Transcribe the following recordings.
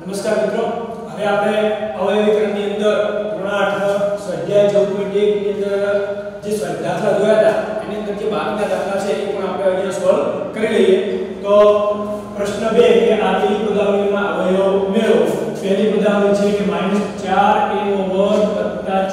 નમસ્કાર મિત્રો, હવે આપણે અવયવીકરણની અંદર ધોરણ 8 સ્વાધ્યાય 14.1 ની અંદર જે દાખલા જોયા હતા એની અંદર જે બાકીના દાખલા છે એ પણ આપણે અહીંયા સોલ્વ કરી લઈએ. તો પ્રશ્ન 2 કે આપેલી પદાવલીમાં અવયવ મેળવો. પહેલી પદાવલી છે કે -4a² +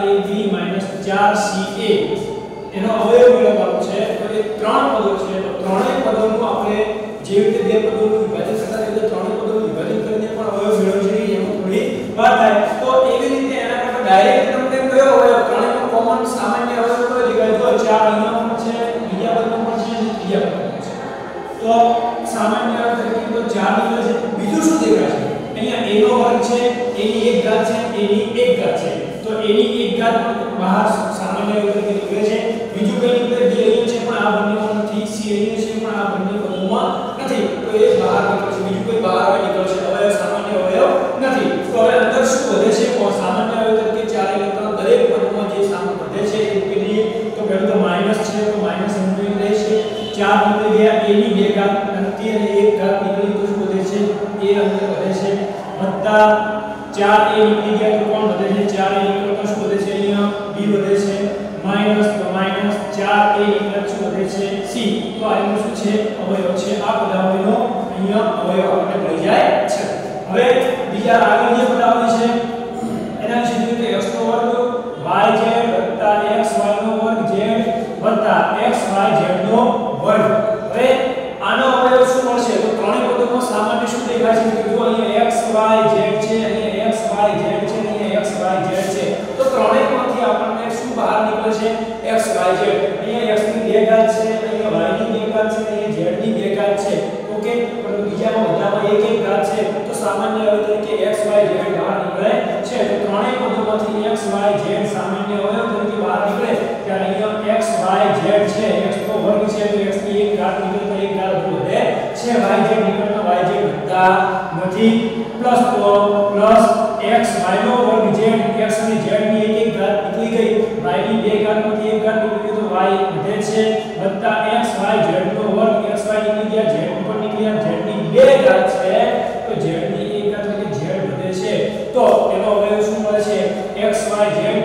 4ab - 4ca એનો અવયવ મેળવવાનો છે. તો એ ત્રણ પદો છે, તો ત્રણેય પદોનું આપણે જે રીતે બે પદોનું વિભાજન કરતા તે ત્રણેય પદોનું વિભાજન કરીને પણ અવયવ મેળવવો છે એમાં થોડી વાર થાય. તો એવી રીતે એના કરતા ડાયરેક્ટ તમને કયો અવયવ ત્રણેયનો કોમન સામાન્ય અવયવ કયો દેખાય? તો 4 અહીંયા પણ છે, બીજા પદમાં પણ છે અને ત્રીજા પદમાં છે. તો સામાન્ય તરીકે તો 4 નીકળે છે. બીજું શું દેખાય છે? અહીંયા a નો વર્ગ છે, a ની 1 ઘાત છે, a ની 1 ઘાત છે. તો a ની 1 ઘાત બહાર સામાન્ય અવયવ તરીકે નીકળે છે. બીજું કઈ નીકળે? b અહીંયા છે પણ આ બંનેમાં નથી, c અહીંયા છે પણ આ બંને પદોમાં નથી. તો એ બહાર નીકળે છે. બીજું કોઈ બહાર નીકળશે અવયવ સામાન્ય અવયવ નથી. તો હવે અંદર શું વધે છે? સામાન્ય અવયવ તરીકે 4 એટલે દરેક પદમાં જે સામાન્ય વધે છે એ મૂકી દઈએ. તો પહેલું તો માઈનસ છે, તો માઈનસ મૂકી દે છે. 4 નીકળી ગયા, a ની 2 ઘાત અને 1 ઘાત નીકળી તો શું વધે છે? a અંદર વધે છે. વત્તા 4a નીકળી ગયા તો કોણ વધે છે? 4a નીકળે તો શું વધે છે? અહીંયા b વધે છે. માઈનસ તો માઈનસ 4a નીકળે શું વધે છે? c. તો આનું શું છે? અવયવ છે. આ પદાવલીનો અહીંયા અવયવ આપણને મળી જાય છે. હવે બીજા આગળ જે પદાવલી છે એના વિશે જોઈએ તો x નો વર્ગ yz + xy નો વર્ગ z + xyz નો વર્ગ. હવે આનો અવયવ શું મળશે? તો ત્રણેય પદોમાં સામાન્ય શું દેખાય છે? તો જો અહીંયા xyz છે, અહીંયા xyz છે, અહીંયા xyz છે. તો ત્રણેયમાંથી આપણને શું બહાર નીકળે છે? xyz. અહીંયા x ની 2 ઘાત છે, અહીંયા y ની 2 ઘાત છે, અહીંયા z ની 2 ઘાત છે. ઓકે, પરંતુ બીજામાં બધામાં 1 ઘાત છે. તો સામાન્ય અવયવ તરીકે xyz બહાર નીકળે છે. તો ત્રણેય પદોમાંથી xyz સામાન્ય અવયવ તરીકે બહાર નીકળે ત્યારે અહીંયા xyz છે, x નો વર્ગ છે તો x ની 1 ઘાત નીકળે તો 1 ઘાત વધે છે. yz નીકળે તો yz વધતા નથી. પ્લસ તો પ્લસ xy નો વર્ગ z, x અને z ની 1 ઘાત નીકળી ગઈ, y ની 2 ઘાતમાંથી 1 ઘાત નીકળી તો y વધે છે. વત્તા xyz નો વર્ગ, xy નીકળી ગયા, z પણ નીકળ્યા, z ની 2 ઘાત છે તો z ની 1 ઘાત એટલે z વધે છે. તો એનો અવયવ શું મળે છે? xyz +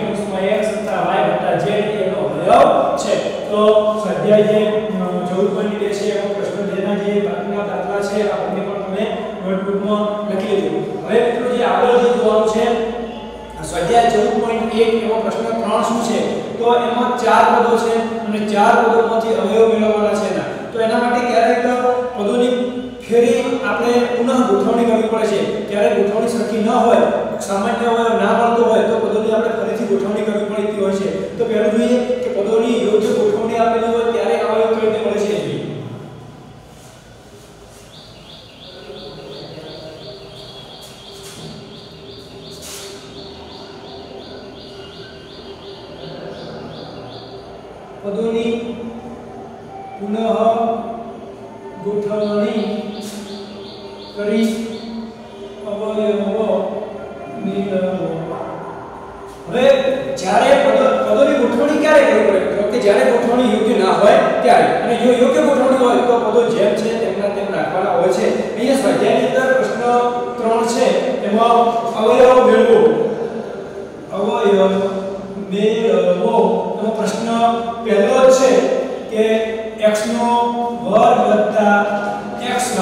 x + y + z એનો અવયવ છે. તો સ્વાધ્યાય જે 14.2 છે એમાં પ્રશ્ન 2 ના જે બાકીના દાખલા છે આપણને પણ તમે નોટબુકમાં લખી લેજો. હવે મિત્રો જે આગળ જે જોવાનું છે સ્વાધ્યાય 14.1 એમાં પ્રશ્ન 3 શું છે? તો એમાં 4 પદો છે અને 4 પદોમાંથી અવયવ મેળવવાના છે. તો એના માટે ક્યારેક પદોની ફેરી આપણે પુનઃ ગોઠવણી કરવી પડે છે. ક્યારેક ગોઠવણી સરખી ન હોય, સામાન્ય અવયવ ના મળતો હોય તો પદોની આપણે ફરીથી ગોઠવણી કરવી પડતી હોય છે. તો પહેલું જોઈએ કે પદોની યોગ્ય ગોઠવણી આપેલી હોય ત્યારે અવયવ કઈ રીતે મળે છે. પદોની પુનઃ ગોઠવણી કરી અવયવો મેળવો. હવે જ્યારે પદોની ગોઠવણી ક્યારે કરવી પડે? તો કે જ્યારે ગોઠવણી યોગ્ય ના હોય ત્યારે. અને જો યોગ્ય ગોઠવણી હોય તો પદો જેમ છે તેમના તેમ રાખવાના હોય છે. અહીંયા સ્વાધ્યાયની અંદર પ્રશ્ન 3 છે એમાં અવયવ મેળવો. અવયવ મેળવો તો પ્રશ્ન પહેલો છે કે x નો વર્ગ વત્તા xy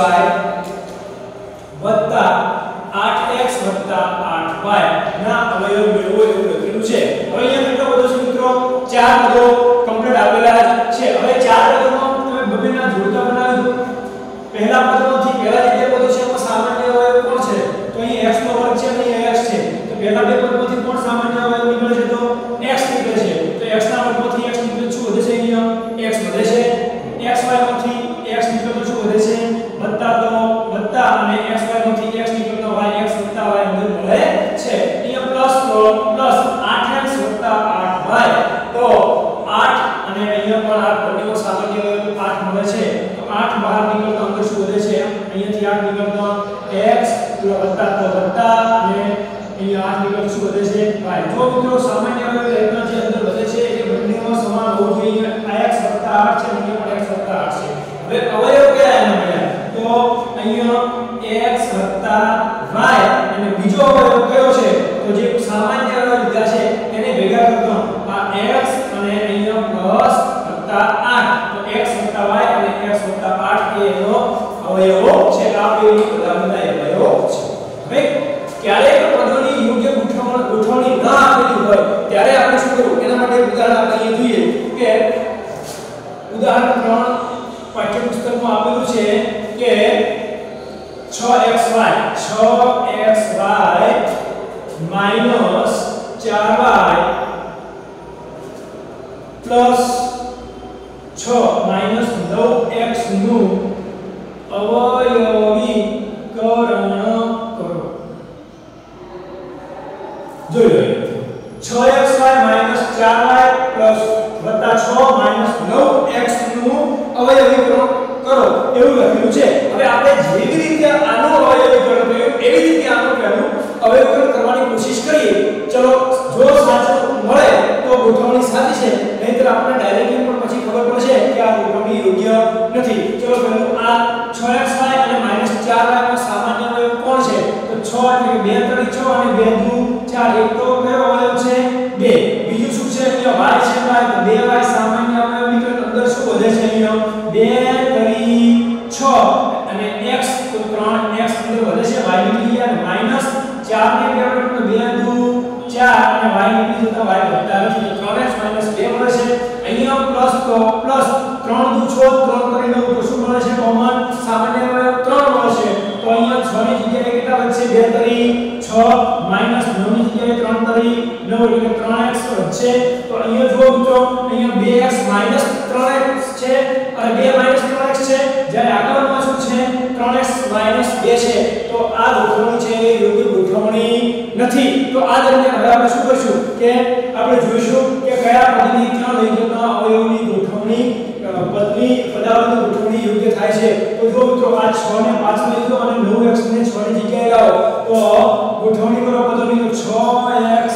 વત્તા 8x વત્તા 8y ના અવયવ મેળવો એવું લખેલું છે. હવે અહીંયા કેટલા પદો છે મિત્રો? 4 પદો કમ્પ્લીટ આપેલા છે. હવે 4 પદોમાં તમે બબેના જોડકા બનાવી દો. પહેલા પદમાંથી પહેલા જે પદો છે એમાં સામાન્ય અવયવ કોણ છે? તો અહીં x નો વર્ગ છે અને અહીં x છે. તો પહેલા બે પદમાંથી કોણ સામાન્ય અવયવ નીકળે છે? તો x નીકળે છે. તો x ના વર્ગમાંથી x નીકળે શું વધે છે? અહીંયા x વધે છે. xy માંથી x નીકળે તો શું વધે છે? વત્તા તો વત્તા અને xy માંથી x નીકળે તો y, x વત્તા y અંદર મળે છે. અહીંયા પ્લસ તો પ્લસ 8x વત્તા 8y. તો 8 અને અહીંયા પણ આ બંનેનો સામાન્ય અવયવ 8 મળે છે. તો 8 બહાર નીકળે તો અંદર શું વધે છે? અહીંયાથી 8 નીકળે તો x વત્તા તો વત્તા અને અહીંયા 8 નીકળે શું વધે છે? y. જો મિત્રો સામાન્ય અવયવ લેખના જે અંદર વધે છે એ બંનેમાં સમાન હોવું જોઈએ. આ x વત્તા 8 છે અને અહીંયા પણ x વત્તા 8 છે. હવે અવયવ કયા એના મળ્યા? તો અહીંયા x વત્તા y અને બીજો અવયવ કયો છે તો જે સામાન્ય અવયવ લીધા છે એને ભેગા કરતો આ x અને અહીંયા પ્લસ વત્તા 8 તો x વત્તા y અને x વત્તા 8 એ એનો અવયવો છે આ બેની બધાના અવયવો છે હવે ક્યારેક પદોની યોગ્ય ગોઠવણી ન આપેલી હોય ત્યારે આપણે શું કરવું એના માટે ઉદાહરણ આપણે જોઈએ કે ઉદાહરણ 3 પાઠ્યપુસ્તકમાં આપેલું છે કે 6xy 4y પ્લસ 6 9x નું અવયવીકરણ કરો જોઈ લો 6xy 4y પ્લસ વત્તા 6 9x નું અવયવીકરણ કરો એવું લખ્યું છે હવે આપણે જેવી રીતે આનું અવયવીકરણ કર્યું એવી રીતે આનું પહેલું અવયવીકરણ કરવાની કોશિશ કરીએ ચલો જો સાચું મળે તો ગોઠવણી સાચી છે નહીંતર આપણે ડાયરેક્ટલી પણ પછી ખબર પડશે કે આ ગોઠવણી યોગ્ય નથી ચલો પહેલું આ 6xy અને -4y નો સામાન્ય અવયવ કોણ છે તો 6 એટલે 2 તરી 6 અને 2 દુ 4 એક તો કયો અવયવ છે 2 બીજું શું છે અહીંયા y છે y 2y સામાન્ય અવયવની અંદર શું વધે છે અહીંયા 2 તરી 6 અને x તો 3x અંદર વધે છે y નીકળી ગયા અને -4 ને કેવળ તો 2 દુ 4 અને y નીકળી જતા y વધતા નથી તો 3x 2 મળે છે અહીંયા પ્લસ તો પ્લસ 3 દુ 6 3 તરી 9 તો શું મળે છે કોમન સામાન્ય અવયવ 3 મળે છે તો અહીંયા 6 ની જગ્યાએ કેટલા વધશે 2 તરી 6 9 ની જગ્યાએ 3 તરી 9 એટલે 3x વધશે તો અહીંયા જો મિત્રો અહીંયા 2x 3x છે અને 2 3x છે જ્યારે આગળમાં શું છે 3x 2 છે તો આ ગોઠવણી છે એ યોગ્ય ગોઠવણી નથી તો આ દરમિયાન હવે આપણે શું કરશું કે આપણે જોઈશું કે કયા પદની ક્યાં લઈ જતા અવયવની ગોઠવણી પદાવલીની ગોઠવણી યોગ્ય થાય છે તો જો મિત્રો આ 6 ને 5 લઈ લો અને 9x ને 6 ની જગ્યાએ લાવો તો ગોઠવણી કરો પદોની 6xy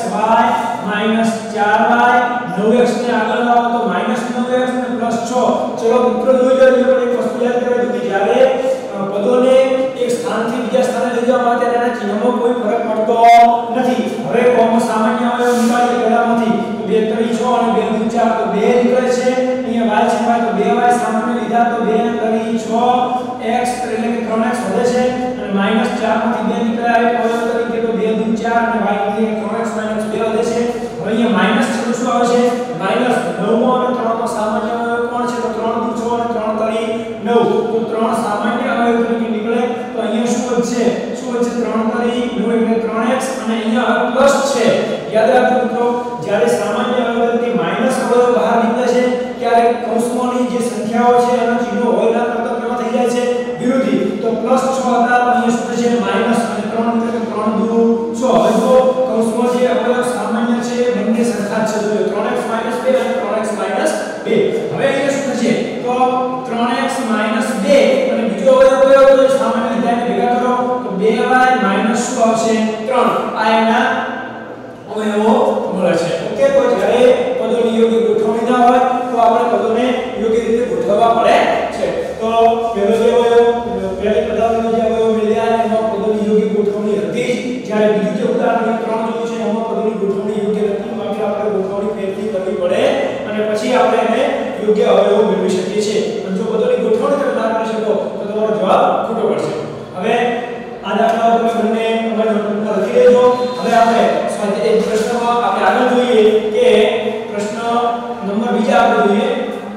4y 9x ને આગળ લાવો તો -9x ને +6 ચલો મિત્રો જોઈ લેજો એક વસ્તુ યાદ કરજો કે જ્યારે પદોને એક સ્થાનથી બીજા સ્થાને લઈ જવા માટે તેના ચિહ્નમાં કોઈ ફરક પડતો નથી હવે કોમ સામાન્ય અવયવ નિકાળીએ પહેલામાંથી 2 તરી 6 અને 2 દુ 4 તો 2 નીકળે છે અહીંયા y છે તો 2y સામાન્ય લીધા તો 2 તરી 6x એટલે કે 3x વધે છે અને -4 માંથી 2 નીકળ્યા એટલે અવયવ તરીકે તો 2 દુ 4 અને y એટલે 3x - 2 વધે છે હવે અહીંયા માઈનસ છે શું આવે છે -9 અને 3 તો સામાન્ય અવયવ કોણ છે તો 3 દુ 6 અને 3 તરી 9 તો 3 સામાન્ય અવયવ તરીકે નીકળે તો અહીંયા શું વધશે 3 તરી 9 એટલે 3x અને અહીંયા પ્લસ છે યાદ રાખજો મિત્રો જ્યારે સામાન્ય અવયવ તરીકે માઈનસ અવયવ બહાર નીકળે છે ત્યારે કૌંસમાંની જે સંખ્યાઓ છે એના ચિહ્નો હોય ના કરતા કેવા થઈ જાય છે વિરોધી તો +6 હતા તો અહીંયા શું થશે માઈનસ અને 3 એટલે 3 દુ 6 હવે જો કૌંસમાં જે અવયવ સામાન્ય છે બંને સરખા જ છે જો 3x - 2 અને 3x - 2 હવે અહીંયા શું થશે તો 3x - 2 અને બીજો અવયવ કયો તો સામાન્ય લીધાને ભેગા કરો તો 2y - શું આવશે 3 આ એના અવયવો મળે છે ઓકે તો જ્યારે પદોની યોગ્ય ગોઠવણી ના હોય તો આપણે પદોને યોગ્ય રીતે ગોઠવવા પડે છે તો પહેલો જે અવયવ પહેલી પદાવલીનો જે અવયવ મળ્યા એમાં પદોની યોગ્ય ગોઠવણી હતી જ્યારે બીજું જે ઉદાહરણ 3 જોયું છે એમાં પદોની ગોઠવણી યોગ્ય નથી માટે આપણે ગોઠવણી ફેરથી કરવી પડે અને પછી આપણે એને યોગ્ય અવયવ મેળવી શકીએ છીએ અને જો પદોની ગોઠવણી તમે ના કરી શકો તો તમારો જવાબ ખોટો પડશે હવે આ દાખલાઓ તમે બંને તમારી નોટબુકમાં લખી લેજો હવે આપણે એક પ્રશ્નમાં આપણે આગળ જોઈએ કે પ્રશ્ન નંબર બીજા આપણે જોઈએ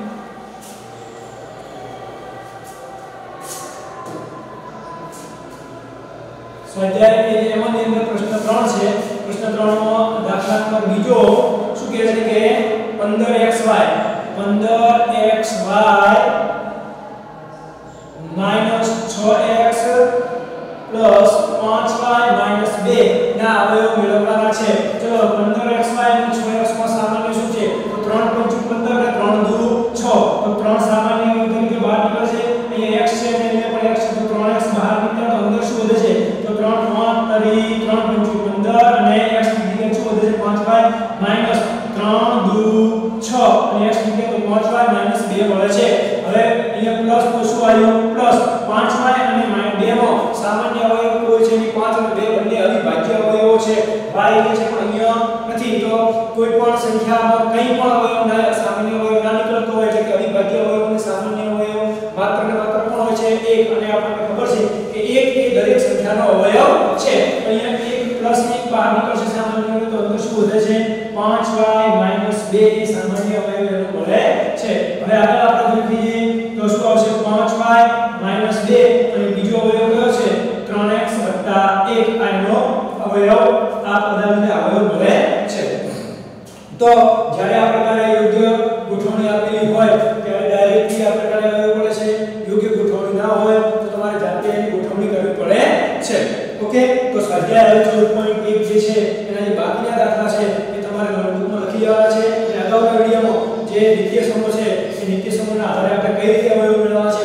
સ્વાધ્યાય એમાં અંદર પ્રશ્ન 3 છે પ્રશ્ન 3 માં દાખલા નંબર બીજો શું કહે છે કે 15xy -6x પ્લસ 5y - 2 ના અવયવ મેળવવાના છે ચલો 15xy અને 6x માં સામાન્ય શું છે તો 3 × 15 અને 3 દુ 6 તો 3 સામાન્ય અવયવ તરીકે બહાર નીકળે છે અહીંયા x છે અને અહીંયા પણ x છે તો 3x બહાર નીકળ્યા તો અંદર શું વધે છે તો 3 તરી 3 × 15 અને x ની જગ્યાએ શું વધે છે 5y - 3 દુ 6 અને x ની જગ્યાએ તો 5y - 2 મળે છે હવે અહીંયા પ્લસ તો શું આવ્યું પ્લસ 5y અને 2 નો સામાન્ય અવયવ કોઈ છે 5 અને 2 બંને અવિભાજ્ય અવયવો છે y છે પણ અહીંયા નથી તો કોઈ પણ સંખ્યામાં કંઈ પણ અવયવ ના સામાન્ય અવયવ ના નીકળતો હોય છે કે અવિભાજ્ય અવયવ અને સામાન્ય અવયવ માત્ર ને માત્ર કોણ હોય છે 1 અને આપણને ખબર છે કે 1 એ દરેક સંખ્યાનો અવયવ છે અહીંયા 1 પ્લસ 1 બહાર નીકળશે સામાન્ય અવયવ તો અંદર શું વધે છે 5y 2 એ સામાન્ય અવયવ એનો મળે છે હવે આગળ આપણે જોઈએ તો શું આવશે 5y 2 અને બીજો અવયવ કયો છે 3x 1 આ એનો અવયવ આ પદાર્થને અવયવ મળે છે તો જ્યારે આ પ્રકારે યોગ્ય ગોઠવણી આપેલી હોય ત્યારે ડાયરેક્ટલી આ પ્રકારે અવયવ મળે છે યોગ્ય ગોઠવણી ના હોય તો તમારે જાતે એની ગોઠવણી કરવી પડે છે ઓકે તો સ્વાધ્યાય 14.1 જે છે એના જે બાકીના દાખલા છે એ તમારે નોટબુકમાં લખી જવાના છે અને અગાઉના વિડિયોમાં જે નિત્યસમો છે એ નિત્યસમોના આધારે આપણે કઈ રીતે અવયવ મેળવવા